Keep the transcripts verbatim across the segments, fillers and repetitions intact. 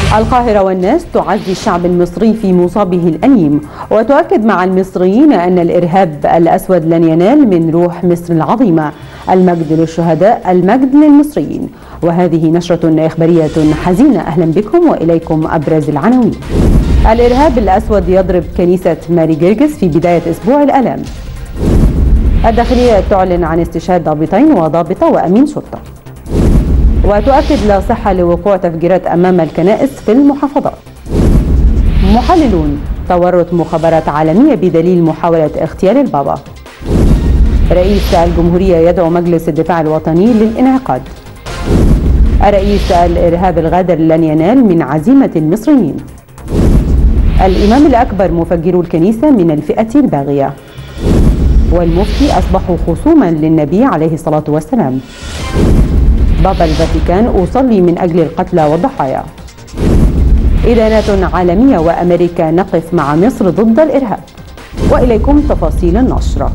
القاهرة والناس تعزي الشعب المصري في مصابه الأليم، وتؤكد مع المصريين أن الإرهاب الأسود لن ينال من روح مصر العظيمة. المجد للشهداء، المجد للمصريين. وهذه نشرة إخبارية حزينة. أهلا بكم وإليكم أبرز العناوين. الإرهاب الأسود يضرب كنيسة ماري جرجس في بداية أسبوع الآلام. الداخلية تعلن عن استشهاد ضابطين وضابطة وأمين شرطة. وتؤكد لا صحة لوقوع تفجيرات أمام الكنائس في المحافظات. محللون: تورط مخابرات عالمية بدليل محاولة اغتيال البابا. رئيس الجمهورية يدعو مجلس الدفاع الوطني للانعقاد. الرئيس: الإرهاب الغادر لن ينال من عزيمة المصريين. الإمام الأكبر: مفجرو الكنيسة من الفئة الباغية. والمفتي: أصبحوا خصوما للنبي عليه الصلاة والسلام. بابا الفاتيكان: أصلي من أجل القتلى والضحايا. إدانات عالمية وأمريكا: نقف مع مصر ضد الإرهاب. وإليكم تفاصيل النشرة.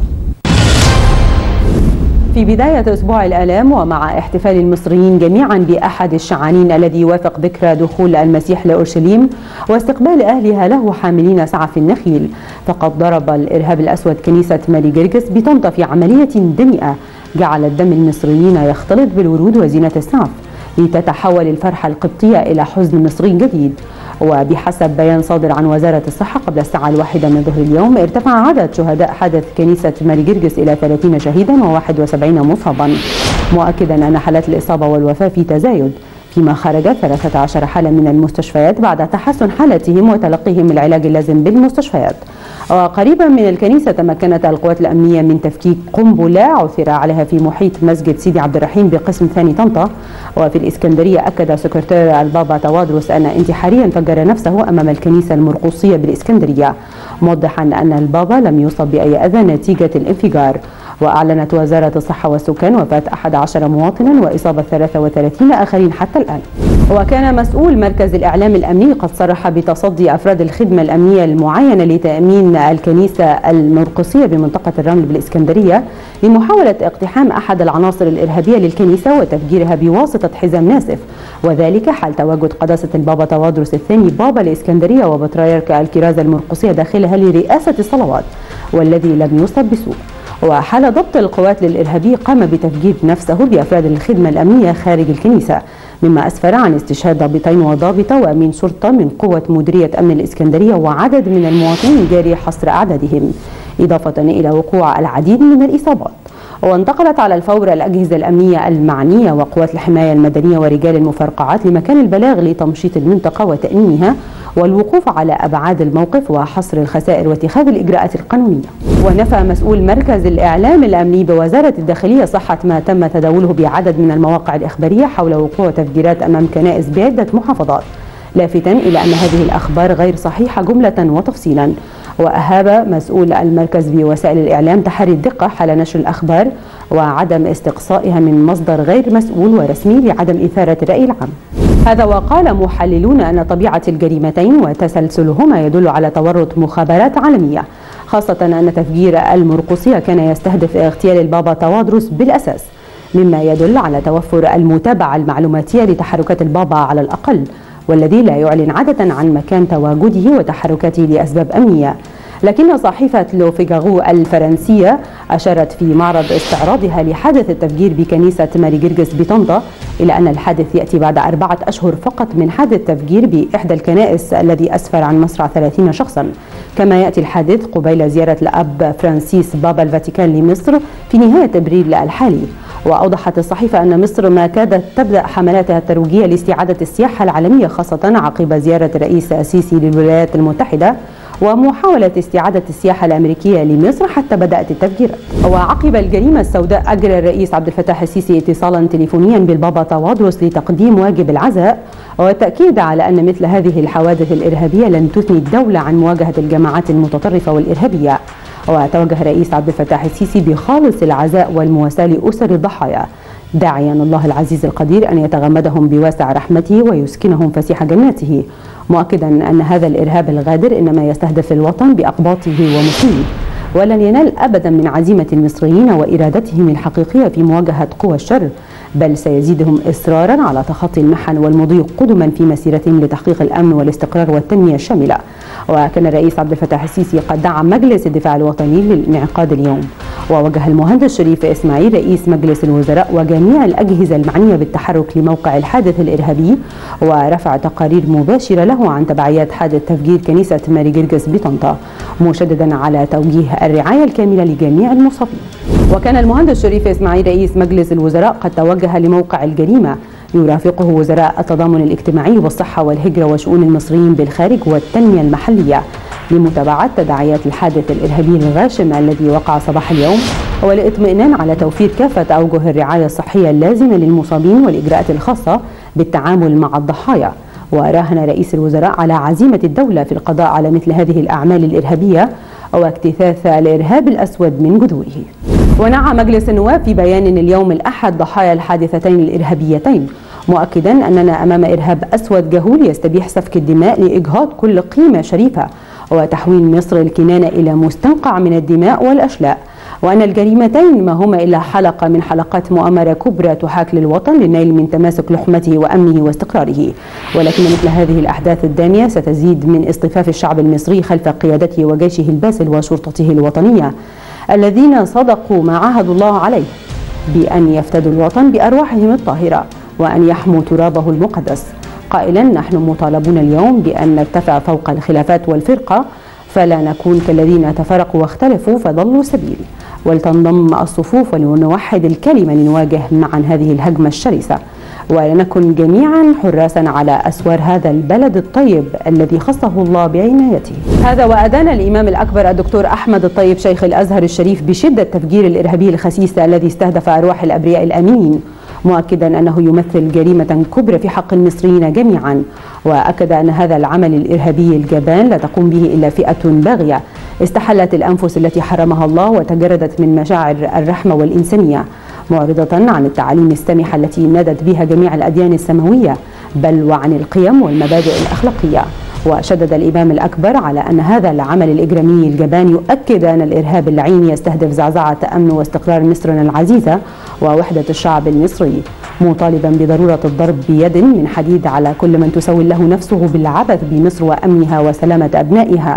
في بداية أسبوع الآلام ومع احتفال المصريين جميعا بأحد الشعانين الذي يوافق ذكرى دخول المسيح لأورشليم واستقبال أهلها له حاملين سعف النخيل، فقد ضرب الإرهاب الأسود كنيسة ماري جرجس بطنطا في عملية دنيئة جعلت دم المصريين يختلط بالورود وزينة السعف، لتتحول الفرحة القبطية إلى حزن مصري جديد. وبحسب بيان صادر عن وزارة الصحة قبل الساعة الواحدة من ظهر اليوم، ارتفع عدد شهداء حدث كنيسة ماري جرجس إلى ثلاثين شهيدا وواحد وسبعين مصابا، مؤكدا أن حالات الإصابة والوفاة في تزايد، فيما خرجت ثلاثة عشر حالة من المستشفيات بعد تحسن حالتهم وتلقيهم العلاج اللازم بالمستشفيات. وقريبا من الكنيسة تمكنت القوات الأمنية من تفكيك قنبلة عثر عليها في محيط مسجد سيدي عبد الرحيم بقسم ثاني طنطا. وفي الإسكندرية أكد سكرتير البابا توادرس أن انتحاريا فجر نفسه أمام الكنيسة المرقصية بالإسكندرية، موضحا أن البابا لم يصب بأي أذى نتيجة الانفجار. وأعلنت وزارة الصحة والسكان وفاة أحد عشر مواطنا وإصابة ثلاثة وثلاثين آخرين حتى الآن. وكان مسؤول مركز الإعلام الأمني قد صرح بتصدي أفراد الخدمة الأمنية المعينة لتأمين الكنيسة المرقصية بمنطقة الرمل بالإسكندرية لمحاولة اقتحام أحد العناصر الإرهابية للكنيسة وتفجيرها بواسطة حزام ناسف، وذلك حال تواجد قداسة البابا توادرس الثاني بابا الإسكندرية وبطريرك الكرازة المرقصية داخلها لرئاسة الصلوات، والذي لم يصب بسوء. وحال ضبط القوات للإرهابي قام بتفجير نفسه بأفراد الخدمة الأمنية خارج الكنيسة، مما أسفر عن استشهاد ضابطين وضابطة وأمين شرطة من قوة مديرية أمن الإسكندرية، وعدد من المواطنين جاري حصر أعدادهم، إضافة إلى وقوع العديد من الإصابات. وانتقلت على الفور الأجهزة الأمنية المعنية وقوات الحماية المدنية ورجال المفرقعات لمكان البلاغ لتمشيط المنطقة وتأمينها والوقوف على أبعاد الموقف وحصر الخسائر واتخاذ الإجراءات القانونية. ونفى مسؤول مركز الإعلام الأمني بوزارة الداخلية صحة ما تم تداوله بعدد من المواقع الإخبارية حول وقوع تفجيرات أمام كنائس بعدة محافظات، لافتا إلى أن هذه الأخبار غير صحيحة جملة وتفصيلا. وأهاب مسؤول المركز بوسائل الإعلام تحري الدقة حال نشر الأخبار وعدم استقصائها من مصدر غير مسؤول ورسمي لعدم إثارة الرأي العام. هذا وقال محللون أن طبيعة الجريمتين وتسلسلهما يدل على تورط مخابرات عالمية، خاصة أن تفجير المرقصية كان يستهدف اغتيال البابا توادرس بالأساس، مما يدل على توفر المتابعة المعلوماتية لتحركات البابا على الأقل، والذي لا يعلن عادة عن مكان تواجده وتحركاته لأسباب أمنية. لكن صحيفة لو فيغارو الفرنسية أشارت في معرض استعراضها لحادث التفجير بكنيسة ماري جرجس بطنطا إلى أن الحادث يأتي بعد أربعة أشهر فقط من حادث تفجير بإحدى الكنائس الذي أسفر عن مصرع ثلاثين شخصا، كما يأتي الحادث قبيل زيارة الأب فرانسيس بابا الفاتيكان لمصر في نهاية أبريل الحالي. وأوضحت الصحيفة أن مصر ما كادت تبدأ حملاتها الترويجية لاستعادة السياحة العالمية، خاصة عقب زيارة الرئيس السيسي للولايات المتحدة ومحاولة استعادة السياحة الأمريكية لمصر حتى بدأت التفجيرات. وعقب الجريمة السوداء أجرى الرئيس عبد الفتاح السيسي اتصالا تليفونيا بالبابا توادرس لتقديم واجب العزاء والتأكيد على أن مثل هذه الحوادث الإرهابية لن تثني الدولة عن مواجهة الجماعات المتطرفة والإرهابية. وتوجه الرئيس عبد الفتاح السيسي بخالص العزاء والمواساة لأسر الضحايا، داعيا الله العزيز القدير أن يتغمدهم بواسع رحمته ويسكنهم فسيح جناته، مؤكدا أن هذا الإرهاب الغادر إنما يستهدف الوطن بأقباطه ومسلميه، ولن ينال أبدا من عزيمة المصريين وإرادتهم الحقيقية في مواجهة قوى الشر بل سيزيدهم إصرارا على تخطي المحن والمضي قدما في مسيرتهم لتحقيق الأمن والاستقرار والتنمية الشاملة. وكان الرئيس عبد الفتاح السيسي قد دعا مجلس الدفاع الوطني للانعقاد اليوم، ووجه المهندس شريف إسماعيل رئيس مجلس الوزراء وجميع الأجهزة المعنية بالتحرك لموقع الحادث الإرهابي ورفع تقارير مباشرة له عن تبعيات حادث تفجير كنيسة ماري جرجس بطنطا، مشددا على توجيه الرعاية الكاملة لجميع المصابين. وكان المهندس شريف إسماعيل رئيس مجلس الوزراء قد توجه لموقع الجريمة، يرافقه وزراء التضامن الاجتماعي والصحة والهجرة وشؤون المصريين بالخارج والتنمية المحلية لمتابعة تداعيات الحادث الإرهابي الغاشم الذي وقع صباح اليوم، والاطمئنان على توفير كافة أوجه الرعاية الصحية اللازمة للمصابين والإجراءات الخاصة بالتعامل مع الضحايا. وراهن رئيس الوزراء على عزيمة الدولة في القضاء على مثل هذه الأعمال الإرهابية واجتثاث الإرهاب الأسود من جذوره. ونعى مجلس النواب في بيان اليوم الأحد ضحايا الحادثتين الإرهابيتين، مؤكدا أننا أمام إرهاب أسود جهول يستبيح سفك الدماء لإجهاض كل قيمة شريفة وتحويل مصر الكنانة إلى مستنقع من الدماء والأشلاء، وأن الجريمتين ما هما إلا حلقة من حلقات مؤامرة كبرى تحاك للوطن للنيل من تماسك لحمته وأمنه واستقراره. ولكن مثل هذه الأحداث الدامية ستزيد من اصطفاف الشعب المصري خلف قيادته وجيشه الباسل وشرطته الوطنية الذين صدقوا ما عاهدوا الله عليه بأن يفتدوا الوطن بأرواحهم الطاهرة وأن يحموا ترابه المقدس، قائلا: نحن مطالبون اليوم بأن نرتفع فوق الخلافات والفرقة، فلا نكون كالذين تفرقوا واختلفوا فضلوا سبيل، ولتنضم الصفوف ولنوحد الكلمة لنواجه معا هذه الهجمة الشرسة، ولنكن جميعا حراسا على أسوار هذا البلد الطيب الذي خصه الله بعنايته. هذا وأدان الإمام الأكبر الدكتور أحمد الطيب شيخ الأزهر الشريف بشدة التفجير الإرهابي الخسيس الذي استهدف أرواح الأبرياء الآمنين، مؤكدا أنه يمثل جريمة كبرى في حق المصريين جميعا، وأكد أن هذا العمل الإرهابي الجبان لا تقوم به إلا فئة باغية استحلت الأنفس التي حرمها الله وتجردت من مشاعر الرحمة والإنسانية، معرضة عن التعاليم السامحة التي نادت بها جميع الأديان السماوية، بل وعن القيم والمبادئ الأخلاقية. وشدد الإمام الأكبر على أن هذا العمل الإجرامي الجبان يؤكد أن الإرهاب اللعين يستهدف زعزعة أمن واستقرار مصرنا العزيزة ووحدة الشعب المصري، مطالبا بضرورة الضرب بيد من حديد على كل من تسول له نفسه بالعبث بمصر وأمنها وسلامة أبنائها،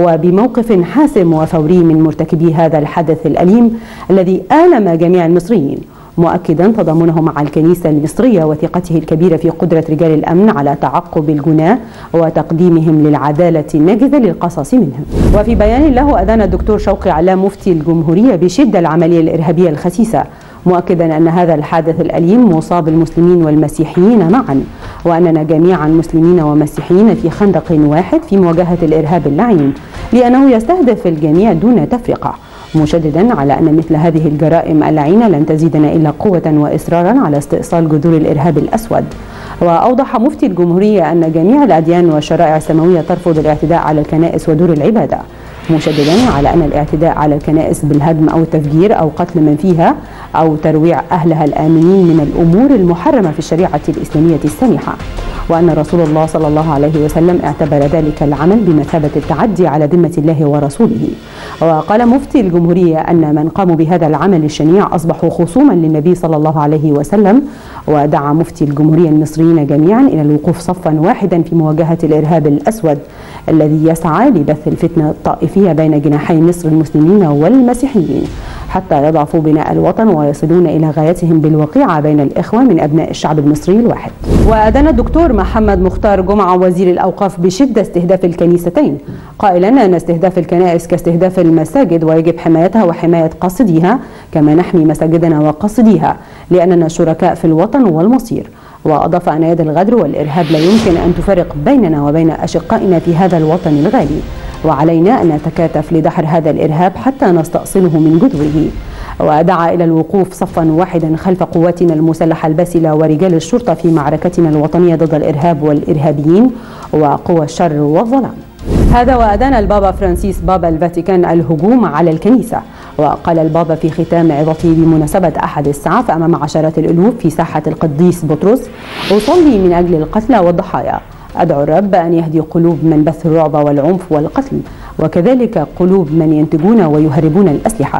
وبموقف حاسم وفوري من مرتكبي هذا الحدث الأليم الذي آلم جميع المصريين، مؤكدا تضامنه مع الكنيسة المصرية وثقته الكبيرة في قدرة رجال الأمن على تعقب الجناة وتقديمهم للعدالة الناجزة للقصاص منهم. وفي بيان له أدان الدكتور شوقي علام مفتي الجمهورية بشدة العملية الإرهابية الخسيسة، مؤكدا أن هذا الحادث الأليم مصاب المسلمين والمسيحيين معا، وأننا جميعا مسلمين ومسيحيين في خندق واحد في مواجهة الإرهاب اللعين، لأنه يستهدف الجميع دون تفرقة، مشددا على أن مثل هذه الجرائم اللعينة لن تزيدنا إلا قوة وإصرارا على استئصال جذور الإرهاب الأسود. وأوضح مفتي الجمهورية أن جميع الأديان والشرائع السماوية ترفض الاعتداء على الكنائس ودور العبادة، مشددا على أن الاعتداء على الكنائس بالهدم أو التفجير أو قتل من فيها أو ترويع أهلها الآمنين من الأمور المحرمة في الشريعة الإسلامية السامحة، وأن رسول الله صلى الله عليه وسلم اعتبر ذلك العمل بمثابة التعدي على ذمة الله ورسوله. وقال مفتي الجمهورية أن من قاموا بهذا العمل الشنيع أصبحوا خصوما للنبي صلى الله عليه وسلم، ودعا مفتي الجمهورية المصريين جميعا إلى الوقوف صفا واحدا في مواجهة الإرهاب الأسود الذي يسعى لبث الفتنة الطائفية بين جناحي مصر المسلمين والمسيحيين حتى يضعفوا بناء الوطن ويصلون إلى غايتهم بالوقيعة بين الإخوة من أبناء الشعب المصري الواحد. وأدان الدكتور محمد مختار جمعة وزير الأوقاف بشدة استهداف الكنيستين، قائلا أن استهداف الكنائس كاستهداف المساجد ويجب حمايتها وحماية قاصديها كما نحمي مساجدنا وقاصديها لأننا شركاء في الوطن والمصير. وأضاف أن يد الغدر والإرهاب لا يمكن أن تفرق بيننا وبين أشقائنا في هذا الوطن الغالي، وعلينا أن نتكاتف لدحر هذا الإرهاب حتى نستأصله من جذوره. ودعا إلى الوقوف صفا واحدا خلف قواتنا المسلحة الباسلة ورجال الشرطة في معركتنا الوطنية ضد الإرهاب والإرهابيين وقوى الشر والظلام. هذا وأدان البابا فرانسيس بابا الفاتيكان الهجوم على الكنيسة، وقال البابا في ختام عظته بمناسبة أحد السعف أمام عشرات الألوف في ساحة القديس بطرس: أصلي من أجل القتلى والضحايا، أدعو الرب أن يهدي قلوب من بث الرعب والعنف والقتل، وكذلك قلوب من ينتجون ويهربون الأسلحة،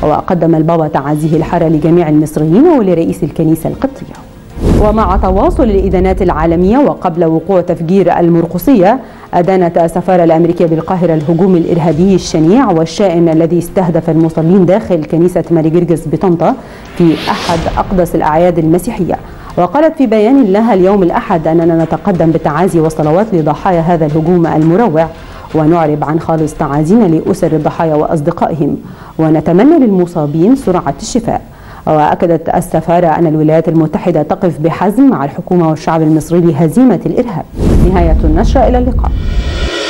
وقدم البابا تعازيه الحارة لجميع المصريين ولرئيس الكنيسة القبطية. ومع تواصل الإدانات العالمية وقبل وقوع تفجير المرقصية، أدانت السفارة الأمريكية بالقاهرة الهجوم الإرهابي الشنيع والشائن الذي استهدف المصلين داخل كنيسة ماري جرجس بطنطا في أحد أقدس الأعياد المسيحية. وقالت في بيان لها اليوم الأحد أننا نتقدم بالتعازي والصلوات لضحايا هذا الهجوم المروع، ونعرب عن خالص تعازينا لأسر الضحايا وأصدقائهم، ونتمنى للمصابين سرعة الشفاء. وأكدت السفارة أن الولايات المتحدة تقف بحزم مع الحكومة والشعب المصري لهزيمة الإرهاب. نهاية النشرة، إلى اللقاء.